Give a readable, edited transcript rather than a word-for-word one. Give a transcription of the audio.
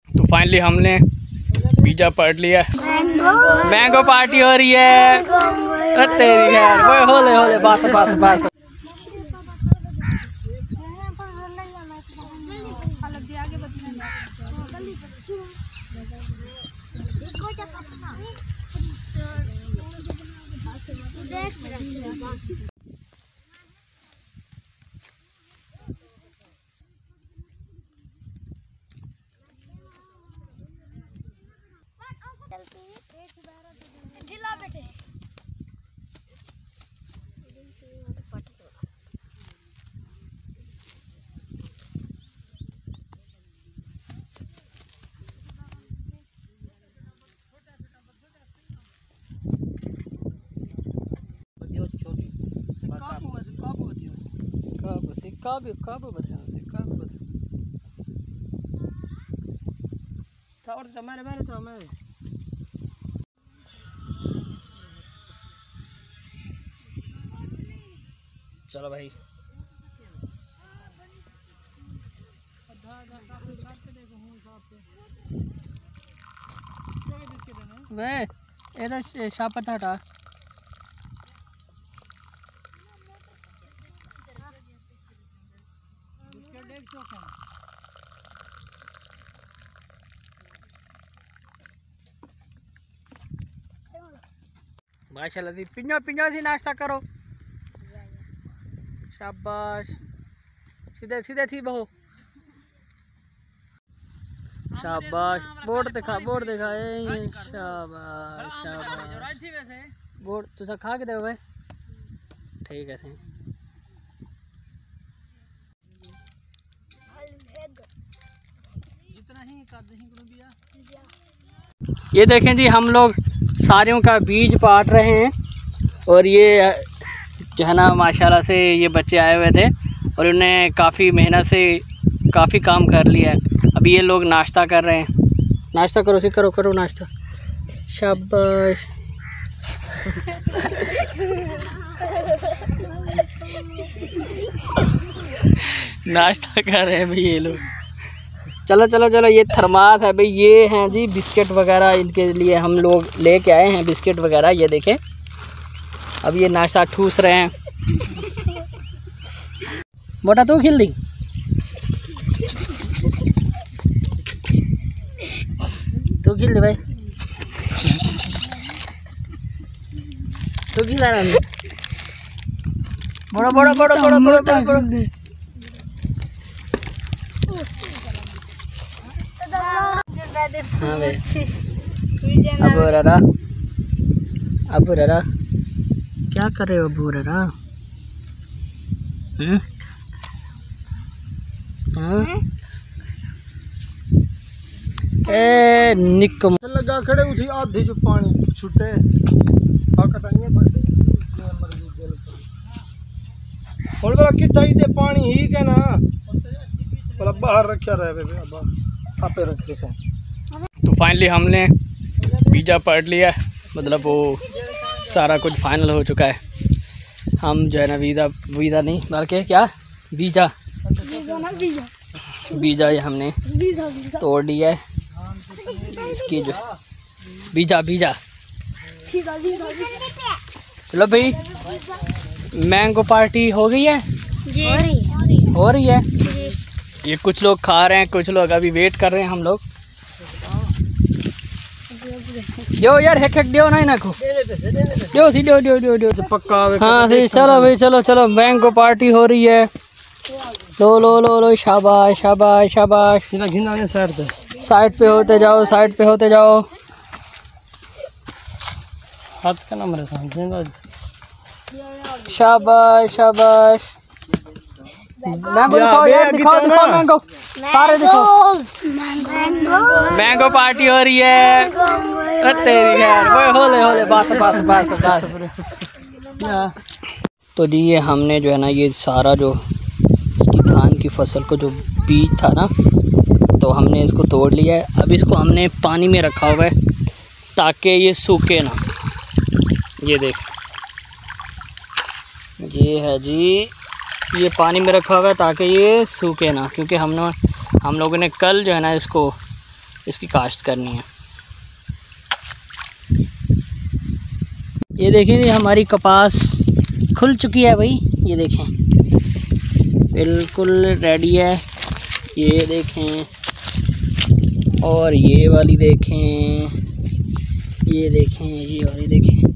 तो फाइनली हमने पिज्जा पढ़ लिया। मैंगो पार्टी हो रही है। तेरी यार वो होले होले बस बस बस। जिला बेटे चलो भाई वे एदा शापर था हटा माशाल्लाह दी पिंजो पिंजो सी नाश्ता करो। शाबाश सीधे सीधे थी बहो। शाबाश बोर्ड दिखा शाबाश शाबाश बोर्ड तुसा खा के दे भाई ठीक है सही। ये देखें जी हम लोग सारियों का बीज पाट रहे हैं और ये जो है ना माशाल्लाह से ये बच्चे आए हुए थे और उन्हें काफ़ी मेहनत से काफ़ी काम कर लिया है। अभी ये लोग नाश्ता कर रहे हैं। नाश्ता करो सी करो करो नाश्ता। शाबाश नाश्ता कर रहे हैं भाई ये लोग। चलो चलो चलो ये थर्मास है भाई। ये हैं जी बिस्किट वगैरह इनके लिए हम लोग लेके आए हैं बिस्किट वगैरह। ये देखें अब ये नाश्ता ठूस रहे हैं। मोटा तू खिल दी तू खिल दे भाई तू खिला रहा है। बड़ा बड़ा बड़ा बड़ा बड़ा बड़ा बड़ा हाँ भाई अबू ररा क्या कर रहे हो अबू ररा? ए निकम लगा खड़े उठी आधी जो पानी छुटे और बोला कितना ही दे पानी ही के ना बोला बाहर रखा रहे आपे रखे थे। तो फाइनली हमने पिज्जा पढ़ लिया मतलब वो सारा कुछ फाइनल हो चुका है। हम जो है ना वीज़ा नहीं बल्कि क्या बीजा ये हमने तोड़ लिया है। इसकी जो बीजा चलो भाई मैंगो पार्टी हो गई है जी। हो रही है। ये कुछ लोग खा रहे हैं कुछ लोग अभी वेट कर रहे हैं। हम लोग दियो यार हेक दियो ना इनको दियो सी दियो पक्का हाँ सी। चलो भाई चलो चलो मैंगो पार्टी हो रही है। लो लो लो लो शाबाश शाबाश शाबाश। साइड पे होते जाओ साइड पे होते जाओ। हाथ का नंबर है शाबाश शाबाश। मैंगो दिखाओ यार दिखाओ दिखाओ मैंगो सारे दिखाओ। मैंगो पार्टी हो रही है। तेरी यार वो होले होले बस बस बस बस। तो जी ये हमने जो है ना ये सारा जो इसकी धान की फसल को जो बीज था ना तो हमने इसको तोड़ लिया है। अब इसको हमने पानी में रखा हुआ है ताकि ये सूखे ना। ये देख ये है जी ये पानी में रखा हुआ है ताकि ये सूखे ना क्योंकि हम लोगों ने कल जो है ना इसको इसकी काश्त करनी है। ये देखें, ये हमारी कपास खुल चुकी है भाई, ये देखें बिल्कुल रेडी है। ये देखें, और ये वाली देखें, ये देखें, ये वाली देखें,